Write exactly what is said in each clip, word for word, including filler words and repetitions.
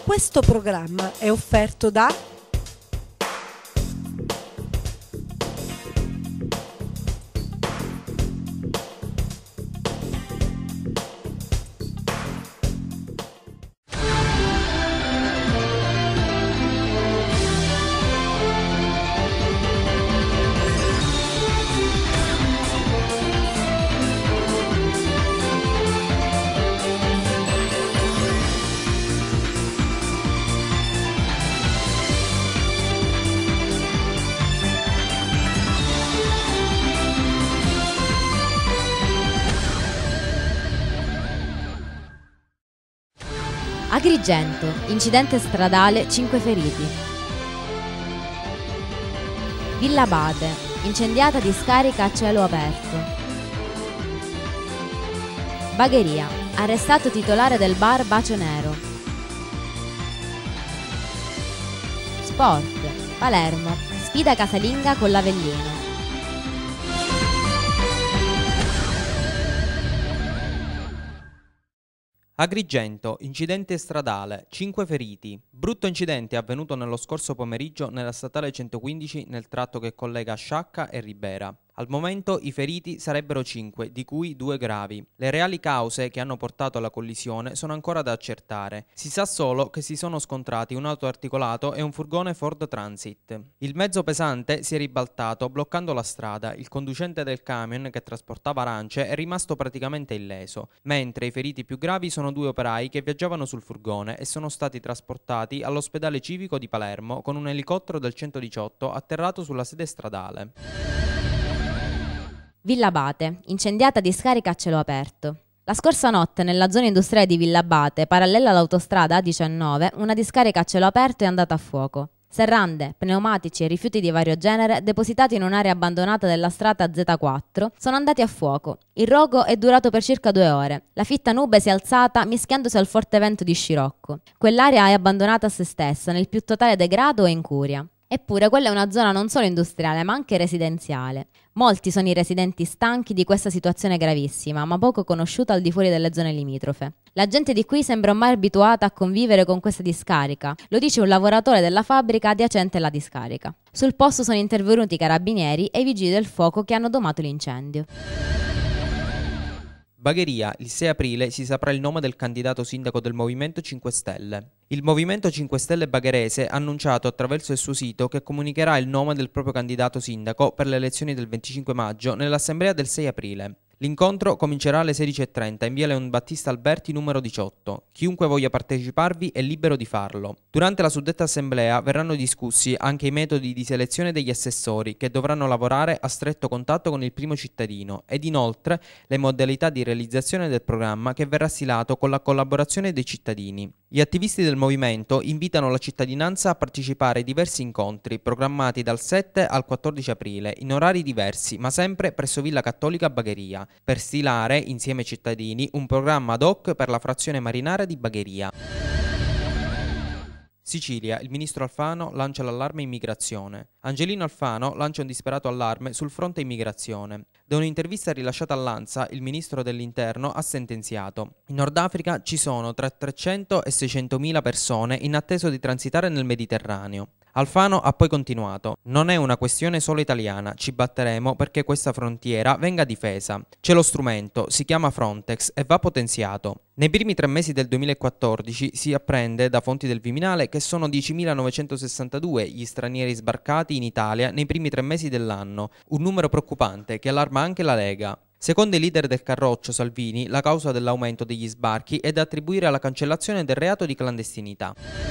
Questo programma è offerto da Agrigento, incidente stradale, cinque feriti. Villa Abate, incendiata discarica a cielo aperto. Bagheria, arrestato titolare del bar Bacio Nero. Sport, Palermo, sfida casalinga con l'Avellino. Agrigento, incidente stradale, cinque feriti. Brutto incidente avvenuto nello scorso pomeriggio nella statale centoquindici nel tratto che collega Sciacca e Ribera. Al momento i feriti sarebbero cinque, di cui due gravi. Le reali cause che hanno portato alla collisione sono ancora da accertare. Si sa solo che si sono scontrati un auto articolato e un furgone Ford Transit. Il mezzo pesante si è ribaltato bloccando la strada. Il conducente del camion che trasportava arance è rimasto praticamente illeso, mentre i feriti più gravi sono due operai che viaggiavano sul furgone e sono stati trasportati all'ospedale civico di Palermo con un elicottero del centodiciotto atterrato sulla sede stradale. Villa Abate, incendiata discarica a cielo aperto. La scorsa notte nella zona industriale di Villa Abate, parallela all'autostrada A diciannove, una discarica a cielo aperto è andata a fuoco. Serrande, pneumatici e rifiuti di vario genere depositati in un'area abbandonata della strada Z quattro sono andati a fuoco. Il rogo è durato per circa due ore. La fitta nube si è alzata mischiandosi al forte vento di scirocco. Quell'area è abbandonata a se stessa, nel più totale degrado e incuria. Eppure quella è una zona non solo industriale ma anche residenziale. Molti sono i residenti stanchi di questa situazione gravissima, ma poco conosciuta al di fuori delle zone limitrofe. La gente di qui sembra ormai abituata a convivere con questa discarica, lo dice un lavoratore della fabbrica adiacente alla discarica. Sul posto sono intervenuti i carabinieri e i vigili del fuoco che hanno domato l'incendio. Bagheria, il sei aprile si saprà il nome del candidato sindaco del Movimento cinque Stelle. Il Movimento cinque Stelle bagherese ha annunciato attraverso il suo sito che comunicherà il nome del proprio candidato sindaco per le elezioni del venticinque maggio nell'assemblea del sei aprile. L'incontro comincerà alle sedici e trenta in via Leon Battista Alberti numero diciotto. Chiunque voglia parteciparvi è libero di farlo. Durante la suddetta assemblea verranno discussi anche i metodi di selezione degli assessori che dovranno lavorare a stretto contatto con il primo cittadino ed inoltre le modalità di realizzazione del programma che verrà stilato con la collaborazione dei cittadini. Gli attivisti del movimento invitano la cittadinanza a partecipare ai diversi incontri programmati dal sette al quattordici aprile in orari diversi ma sempre presso Villa Cattolica Bagheria, per stilare, insieme ai cittadini, un programma ad hoc per la frazione marinara di Bagheria. Sicilia, il ministro Alfano lancia l'allarme immigrazione. Angelino Alfano lancia un disperato allarme sul fronte immigrazione. Da un'intervista rilasciata all'Ansa, il ministro dell'Interno ha sentenziato: in Nord Africa ci sono tra trecento e seicentomila persone in attesa di transitare nel Mediterraneo. Alfano ha poi continuato: non è una questione solo italiana, ci batteremo perché questa frontiera venga difesa. C'è lo strumento, si chiama Frontex e va potenziato. Nei primi tre mesi del duemilaquattordici si apprende da fonti del Viminale che sono diecimilanovecentosessantadue gli stranieri sbarcati in Italia nei primi tre mesi dell'anno, un numero preoccupante che allarma anche la Lega. Secondo il leader del Carroccio, Salvini, la causa dell'aumento degli sbarchi è da attribuire alla cancellazione del reato di clandestinità.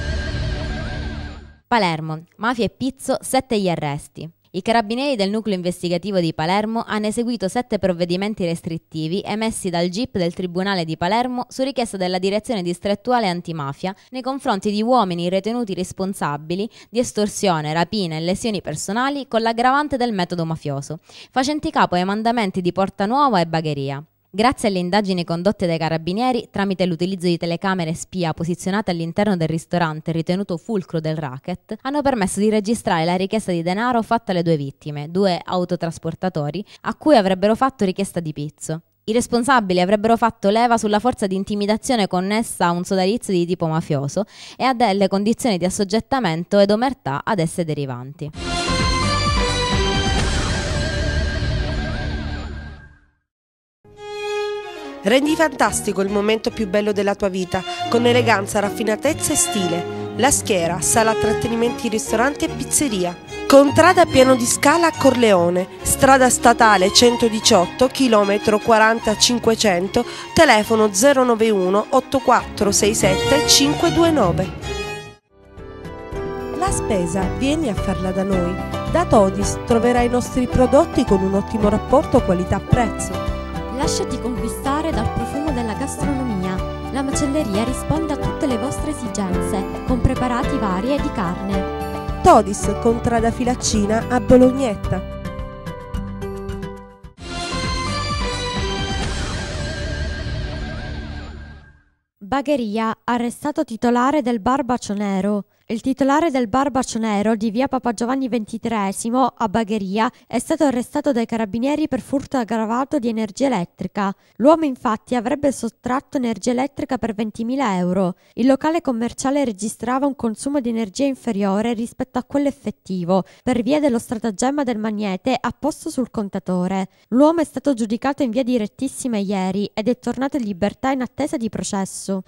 Palermo, mafia e pizzo, sette gli arresti. I carabinieri del nucleo investigativo di Palermo hanno eseguito sette provvedimenti restrittivi emessi dal G I P del Tribunale di Palermo su richiesta della Direzione Distrettuale Antimafia nei confronti di uomini ritenuti responsabili di estorsione, rapine e lesioni personali con l'aggravante del metodo mafioso, facenti capo ai mandamenti di Porta Nuova e Bagheria. Grazie alle indagini condotte dai carabinieri, tramite l'utilizzo di telecamere spia posizionate all'interno del ristorante ritenuto fulcro del racket, hanno permesso di registrare la richiesta di denaro fatta alle due vittime, due autotrasportatori, a cui avrebbero fatto richiesta di pizzo. I responsabili avrebbero fatto leva sulla forza di intimidazione connessa a un sodalizio di tipo mafioso e a delle condizioni di assoggettamento ed omertà ad esse derivanti. Rendi fantastico il momento più bello della tua vita con eleganza, raffinatezza e stile. La Schiera, sala trattenimenti, ristoranti e pizzeria. Contrada Piano di Scala a Corleone, strada statale centodiciotto, chilometro quaranta cinquecento, telefono zero nove uno otto quattro sei sette cinque due nove. La spesa, vieni a farla da noi. Da Todis troverai i nostri prodotti con un ottimo rapporto qualità-prezzo. Lasciati conquistare dal profumo della gastronomia. La macelleria risponde a tutte le vostre esigenze, con preparati vari e di carne. Todis, contrada Filaccina a Bolognetta. Bagheria, arrestato titolare del bar Bacio Nero. Il titolare del bar Bacio Nero di via Papa Giovanni ventitreesimo a Bagheria è stato arrestato dai carabinieri per furto aggravato di energia elettrica. L'uomo infatti avrebbe sottratto energia elettrica per ventimila euro. Il locale commerciale registrava un consumo di energia inferiore rispetto a quello effettivo per via dello stratagemma del magnete apposto sul contatore. L'uomo è stato giudicato in via direttissima ieri ed è tornato in libertà in attesa di processo.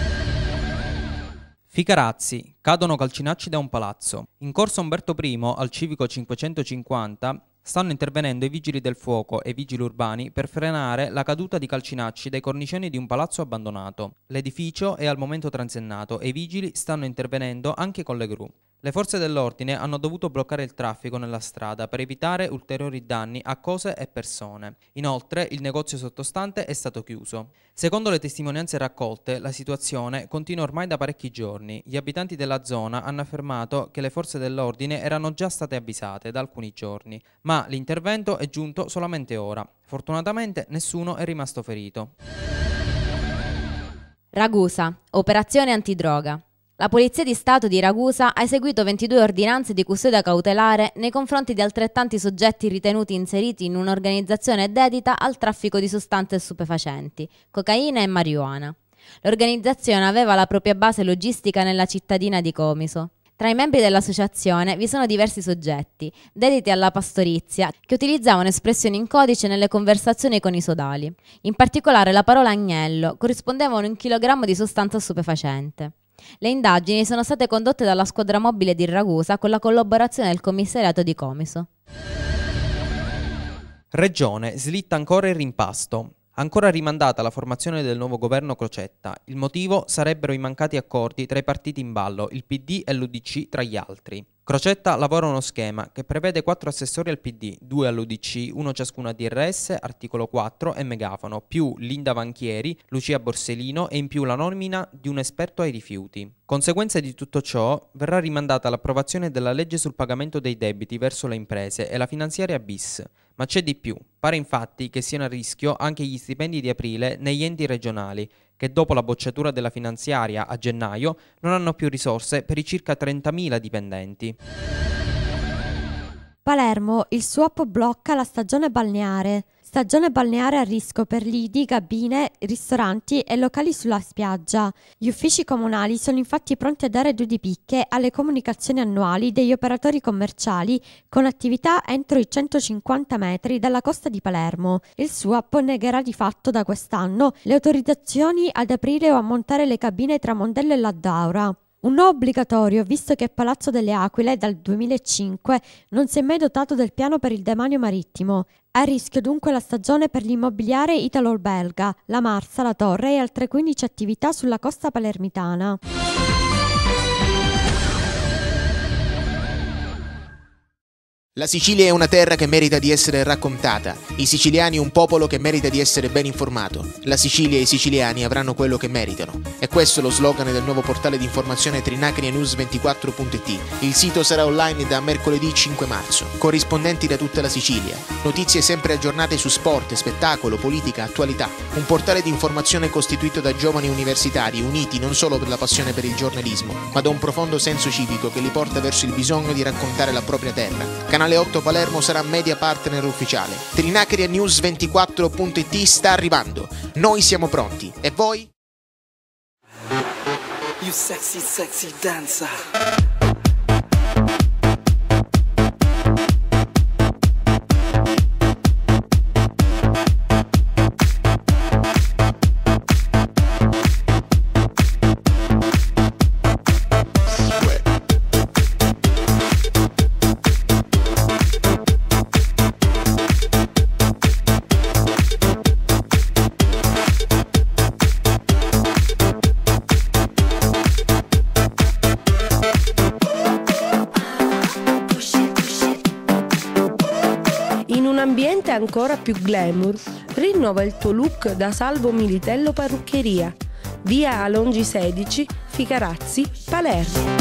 Ficarazzi, cadono calcinacci da un palazzo. In corso Umberto I, al civico cinquecentocinquanta, stanno intervenendo i vigili del fuoco e i vigili urbani per frenare la caduta di calcinacci dai cornicioni di un palazzo abbandonato. L'edificio è al momento transennato e i vigili stanno intervenendo anche con le gru. Le forze dell'ordine hanno dovuto bloccare il traffico nella strada per evitare ulteriori danni a cose e persone. Inoltre, il negozio sottostante è stato chiuso. Secondo le testimonianze raccolte, la situazione continua ormai da parecchi giorni. Gli abitanti della zona hanno affermato che le forze dell'ordine erano già state avvisate da alcuni giorni, ma l'intervento è giunto solamente ora. Fortunatamente nessuno è rimasto ferito. Ragusa, operazione antidroga. La Polizia di Stato di Ragusa ha eseguito ventidue ordinanze di custodia cautelare nei confronti di altrettanti soggetti ritenuti inseriti in un'organizzazione dedita al traffico di sostanze stupefacenti, cocaina e marijuana. L'organizzazione aveva la propria base logistica nella cittadina di Comiso. Tra i membri dell'associazione vi sono diversi soggetti, dediti alla pastorizia, che utilizzavano espressioni in codice nelle conversazioni con i sodali. In particolare la parola agnello corrispondeva a un chilogrammo di sostanza stupefacente. Le indagini sono state condotte dalla squadra mobile di Ragusa con la collaborazione del commissariato di Comiso. Regione, slitta ancora il rimpasto. Ancora rimandata la formazione del nuovo governo Crocetta. Il motivo sarebbero i mancati accordi tra i partiti in ballo, il P D e l'U D C tra gli altri. Crocetta lavora uno schema che prevede quattro assessori al P D, due all'U D C, uno ciascuno a D R S, articolo quattro e Megafono, più Linda Vanchieri, Lucia Borsellino e in più la nomina di un esperto ai rifiuti. Conseguenza di tutto ciò, verrà rimandata l'approvazione della legge sul pagamento dei debiti verso le imprese e la finanziaria bis. Ma c'è di più. Pare infatti che siano a rischio anche gli stipendi di aprile negli enti regionali, che dopo la bocciatura della finanziaria a gennaio non hanno più risorse per i circa trentamila dipendenti. Palermo, il swap blocca la stagione balneare. Stagione balneare a rischio per lidi, cabine, ristoranti e locali sulla spiaggia. Gli uffici comunali sono infatti pronti a dare due di picche alle comunicazioni annuali degli operatori commerciali con attività entro i centocinquanta metri dalla costa di Palermo. Il swap negherà di fatto da quest'anno le autorizzazioni ad aprire o a montare le cabine tra Mondello e Laddaura. Un no obbligatorio, visto che Palazzo delle Aquile dal duemilacinque non si è mai dotato del piano per il demanio marittimo. A rischio dunque la stagione per l'immobiliare italo-belga, la Marsa, la Torre e altre quindici attività sulla costa palermitana. La Sicilia è una terra che merita di essere raccontata, i siciliani un popolo che merita di essere ben informato. La Sicilia e i siciliani avranno quello che meritano. E questo è lo slogan del nuovo portale di informazione Trinacria News ventiquattro punto it. Il sito sarà online da mercoledì cinque marzo. Corrispondenti da tutta la Sicilia. Notizie sempre aggiornate su sport, spettacolo, politica, attualità. Un portale di informazione costituito da giovani universitari uniti non solo per la passione per il giornalismo, ma da un profondo senso civico che li porta verso il bisogno di raccontare la propria terra. Canale otto Palermo sarà media partner ufficiale. Trinacria News ventiquattro punto it sta arrivando. Noi siamo pronti. E voi? You sexy, sexy dancer. Ambiente ancora più glamour, rinnova il tuo look da Salvo Militello Parruccheria, via Alongi sedici, Ficarazzi, Palermo.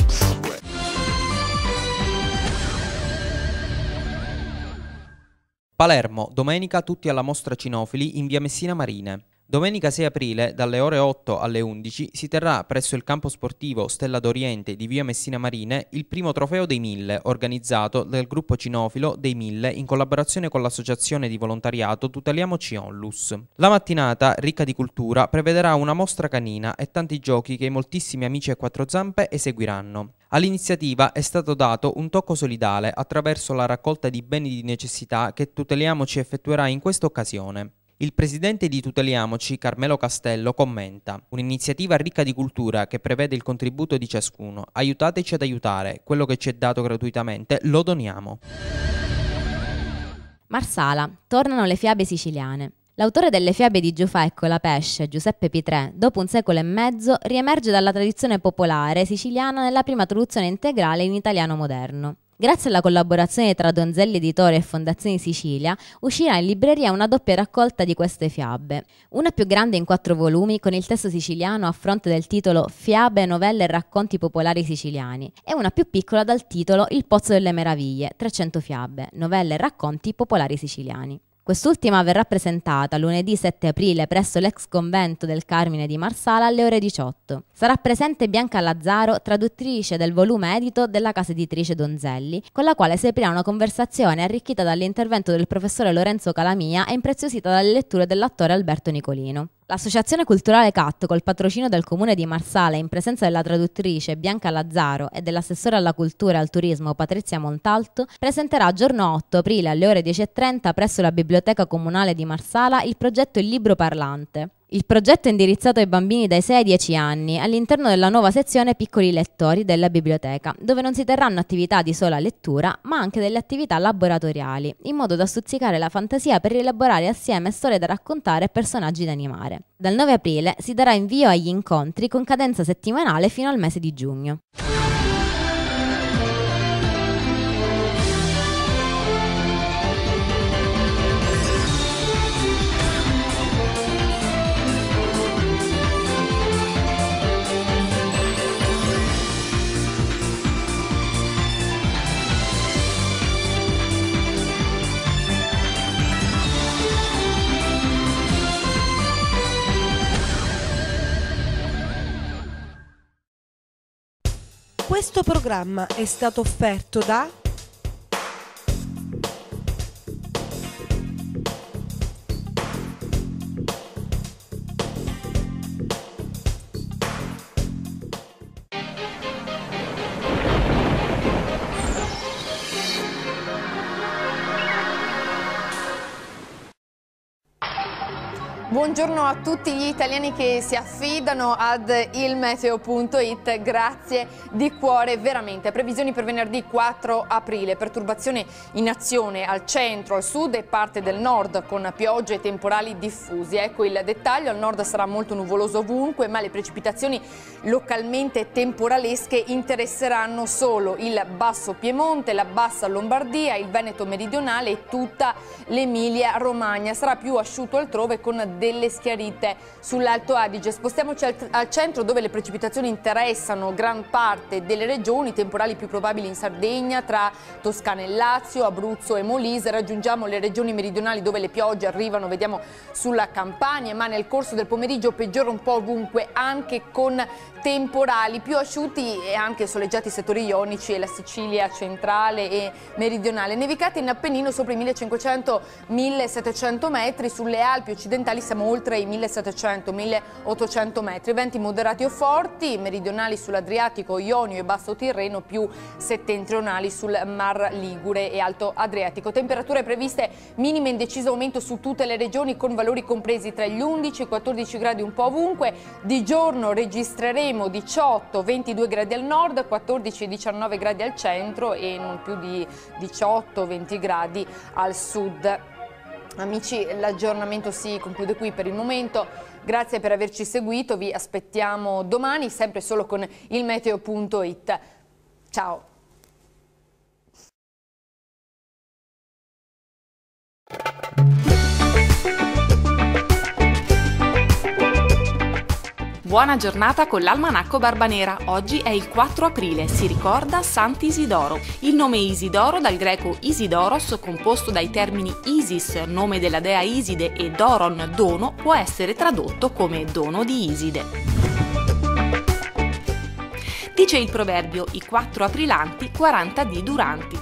Palermo, domenica tutti alla mostra cinofili in via Messina Marine. Domenica sei aprile, dalle ore otto alle undici, si terrà presso il campo sportivo Stella d'Oriente di via Messina Marine il primo trofeo dei Mille, organizzato dal gruppo cinofilo dei Mille in collaborazione con l'associazione di volontariato Tuteliamoci Onlus. La mattinata, ricca di cultura, prevederà una mostra canina e tanti giochi che i moltissimi amici a quattro zampe eseguiranno. All'iniziativa è stato dato un tocco solidale attraverso la raccolta di beni di necessità che Tuteliamoci effettuerà in questa occasione. Il presidente di Tuteliamoci, Carmelo Castello, commenta: un'iniziativa ricca di cultura che prevede il contributo di ciascuno. Aiutateci ad aiutare, quello che ci è dato gratuitamente lo doniamo. Marsala, tornano le fiabe siciliane. L'autore delle fiabe di Giufecco e la pesce, Giuseppe Pitrè, dopo un secolo e mezzo, riemerge dalla tradizione popolare siciliana nella prima traduzione integrale in italiano moderno. Grazie alla collaborazione tra Donzelli Editore e Fondazione Sicilia, uscirà in libreria una doppia raccolta di queste fiabe. Una più grande in quattro volumi con il testo siciliano a fronte del titolo Fiabe, novelle e racconti popolari siciliani e una più piccola dal titolo Il Pozzo delle Meraviglie, trecento fiabe, novelle e racconti popolari siciliani. Quest'ultima verrà presentata lunedì sette aprile presso l'ex convento del Carmine di Marsala alle ore diciotto. Sarà presente Bianca Lazzaro, traduttrice del volume edito della casa editrice Donzelli, con la quale si aprirà una conversazione arricchita dall'intervento del professore Lorenzo Calamia e impreziosita dalle letture dell'attore Alberto Nicolino. L'Associazione Culturale C A T, col patrocinio del Comune di Marsala in presenza della traduttrice Bianca Lazzaro e dell'assessore alla cultura e al turismo Patrizia Montalto, presenterà giorno otto aprile alle ore dieci e trenta presso la Biblioteca Comunale di Marsala il progetto Il Libro Parlante. Il progetto è indirizzato ai bambini dai sei ai dieci anni all'interno della nuova sezione Piccoli Lettori della biblioteca, dove non si terranno attività di sola lettura, ma anche delle attività laboratoriali, in modo da stuzzicare la fantasia per rielaborare assieme storie da raccontare e personaggi da animare. Dal nove aprile si darà invio agli incontri con cadenza settimanale fino al mese di giugno. Questo programma è stato offerto da Buongiorno a tutti gli italiani che si affidano ad ilmeteo punto it, grazie di cuore veramente. Previsioni per venerdì quattro aprile, perturbazioni in azione al centro, al sud e parte del nord con piogge e temporali diffusi. Ecco il dettaglio: al nord sarà molto nuvoloso ovunque, ma le precipitazioni localmente temporalesche interesseranno solo il basso Piemonte, la bassa Lombardia, il Veneto meridionale e tutta l'Emilia Romagna. Sarà più asciutto altrove con delle delle schiarite sull'Alto Adige. Spostiamoci al, al centro, dove le precipitazioni interessano gran parte delle regioni, temporali più probabili in Sardegna, tra Toscana e Lazio, Abruzzo e Molise. Raggiungiamo le regioni meridionali dove le piogge arrivano, vediamo sulla Campania, ma nel corso del pomeriggio peggiora un po' ovunque, anche con temporali più asciutti e anche soleggiati settori ionici e la Sicilia centrale e meridionale. Nevicate in Appennino sopra i millecinquecento millesettecento metri, sulle Alpi occidentali siamo oltre i millesettecento milleottocento metri. Venti moderati o forti, meridionali sull'Adriatico, Ionio e Basso Tirreno, più settentrionali sul Mar Ligure e Alto Adriatico. Temperature previste minime in deciso aumento su tutte le regioni, con valori compresi tra gli undici e i quattordici gradi un po' ovunque. Di giorno registreremo diciotto ventidue gradi al nord, quattordici diciannove gradi al centro e non più di diciotto venti gradi al sud. Amici, l'aggiornamento si conclude qui per il momento. Grazie per averci seguito, vi aspettiamo domani, sempre solo con il meteo punto it. Ciao! Buona giornata con l'Almanacco Barbanera. Oggi è il quattro aprile, si ricorda Sant'Isidoro. Il nome Isidoro, dal greco Isidoros, composto dai termini Isis, nome della dea Iside, e Doron, dono, può essere tradotto come dono di Iside. Dice il proverbio: i quattro aprilanti, quaranta dì duranti.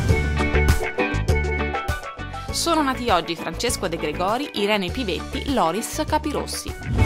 Sono nati oggi Francesco De Gregori, Irene Pivetti, Loris Capirossi.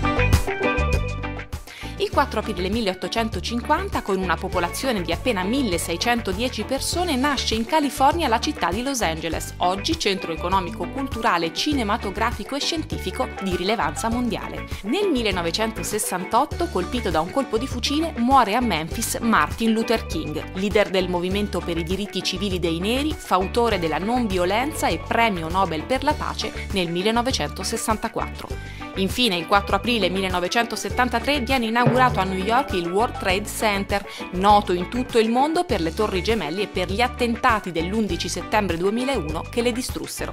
Il quattro aprile milleottocentocinquanta, con una popolazione di appena milleseicentodieci persone, nasce in California la città di Los Angeles, oggi centro economico, culturale, cinematografico e scientifico di rilevanza mondiale. Nel millenovecentosessantotto, colpito da un colpo di fucile, muore a Memphis Martin Luther King, leader del movimento per i diritti civili dei neri, fautore della non violenza e premio Nobel per la pace nel millenovecentosessantaquattro. Infine, il quattro aprile millenovecentosettantatré viene inaugurato a New York il World Trade Center, noto in tutto il mondo per le Torri Gemelli e per gli attentati dell'undici settembre duemilauno che le distrussero.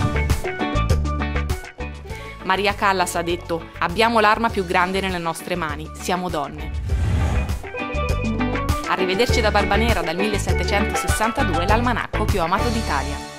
Maria Callas ha detto: abbiamo l'arma più grande nelle nostre mani, siamo donne. Arrivederci da Barbanera, dal millesettecentosessantadue, l'almanacco più amato d'Italia.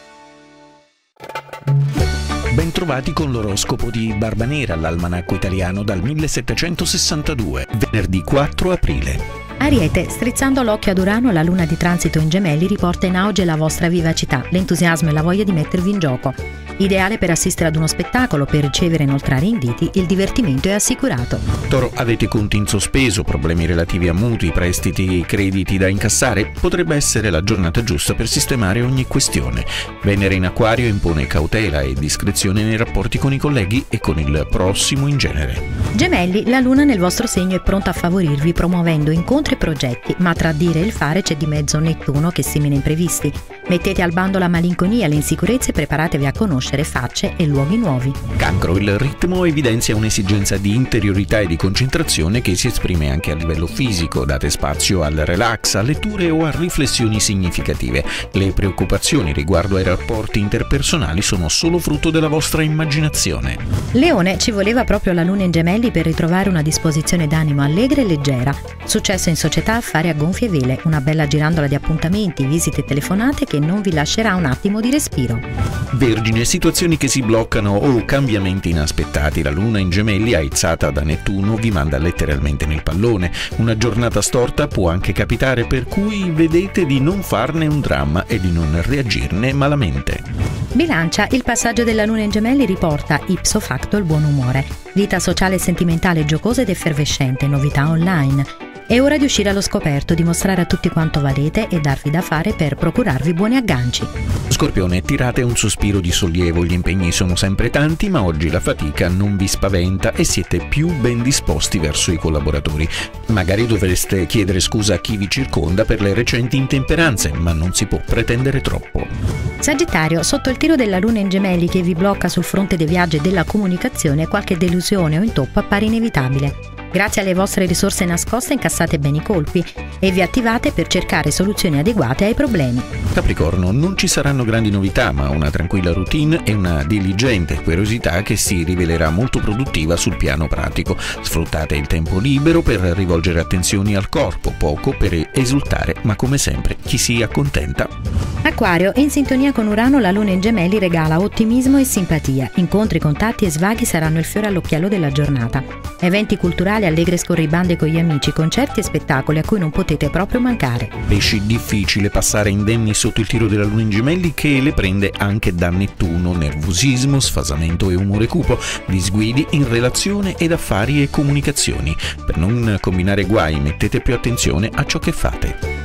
Bentrovati con l'oroscopo di Barbanera, l'almanacco italiano dal millesettecentosessantadue, venerdì quattro aprile. Ariete, strizzando l'occhio ad Urano, la luna di transito in Gemelli riporta in auge la vostra vivacità, l'entusiasmo e la voglia di mettervi in gioco. Ideale per assistere ad uno spettacolo, per ricevere e inoltrare inviti, il divertimento è assicurato. Toro, avete conti in sospeso, problemi relativi a mutui, prestiti, crediti da incassare? Potrebbe essere la giornata giusta per sistemare ogni questione. Venere in Acquario impone cautela e discrezione nei rapporti con i colleghi e con il prossimo in genere. Gemelli, la luna nel vostro segno è pronta a favorirvi promuovendo incontri e progetti, ma tra dire e il fare c'è di mezzo Nettuno che semina imprevisti. Mettete al bando la malinconia, le insicurezze e preparatevi a conoscere facce e luoghi nuovi. Cancro, il ritmo evidenzia un'esigenza di interiorità e di concentrazione che si esprime anche a livello fisico. Date spazio al relax, a letture o a riflessioni significative. Le preoccupazioni riguardo ai rapporti interpersonali sono solo frutto della vostra immaginazione. Leone, ci voleva proprio la luna in Gemelli per ritrovare una disposizione d'animo allegra e leggera. Successo in società, affari a gonfie vele, una bella girandola di appuntamenti, visite e telefonate che non vi lascerà un attimo di respiro. Vergine, situazioni che si bloccano o cambiamenti inaspettati. La luna in Gemelli, aizzata da Nettuno, vi manda letteralmente nel pallone. Una giornata storta può anche capitare, per cui vedete di non farne un dramma e di non reagirne malamente. Bilancia, il passaggio della luna in Gemelli riporta ipso facto il buon umore. Vita sociale e sentimentale giocosa ed effervescente, novità online. È ora di uscire allo scoperto, dimostrare a tutti quanto valete e darvi da fare per procurarvi buoni agganci. Scorpione, tirate un sospiro di sollievo, gli impegni sono sempre tanti, ma oggi la fatica non vi spaventa e siete più ben disposti verso i collaboratori. Magari dovreste chiedere scusa a chi vi circonda per le recenti intemperanze, ma non si può pretendere troppo. Sagittario, sotto il tiro della luna in Gemelli che vi blocca sul fronte dei viaggi e della comunicazione, qualche delusione o intoppo appare inevitabile. Grazie alle vostre risorse nascoste incassate bene i colpi e vi attivate per cercare soluzioni adeguate ai problemi. Capricorno, non ci saranno grandi novità, ma una tranquilla routine e una diligente curiosità che si rivelerà molto produttiva sul piano pratico. Sfruttate il tempo libero per rivolgere attenzioni al corpo, poco per esultare, ma come sempre chi si accontenta. Acquario, in sintonia con Urano la Luna in Gemelli regala ottimismo e simpatia. Incontri, contatti e svaghi saranno il fiore all'occhiello della giornata. Eventi culturali, allegre scorribande con gli amici, concerti e spettacoli a cui non potete proprio mancare. Pesci, difficile passare indenni sotto il tiro della Luna in Gemelli che le prende anche da Nettuno, nervosismo, sfasamento e umore cupo, disguidi in relazione ed affari e comunicazioni. Per non combinare guai mettete più attenzione a ciò che fate.